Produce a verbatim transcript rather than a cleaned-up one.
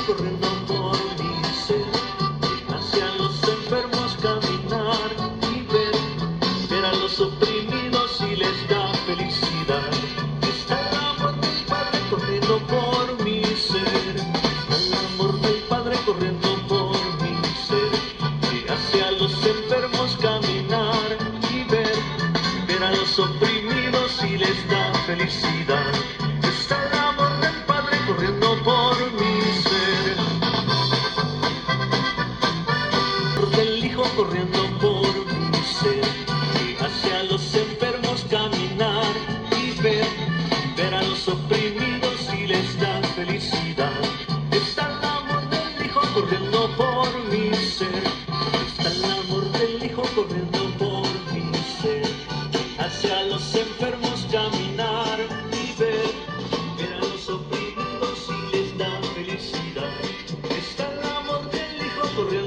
corriendo por mi ser, hacia los enfermos caminar y ver, ver a los oprimidos y les da felicidad. Está el amor del Padre corriendo por mi ser, el amor del Padre corriendo por mi ser, que hace a los enfermos caminar y ver, ver a los oprimidos y les da felicidad. Está el amor del Padre corriendo por mi ser, del Hijo corriendo por mi ser, que hace a los enfermos caminar y ver, ver a los oprimidos y les da felicidad. Está el amor del Hijo corriendo por mi ser, está el amor del Hijo corriendo por mi ser, que hace a los enfermos caminar y ver, ver a los oprimidos y les da felicidad. Está el amor del Hijo corriendo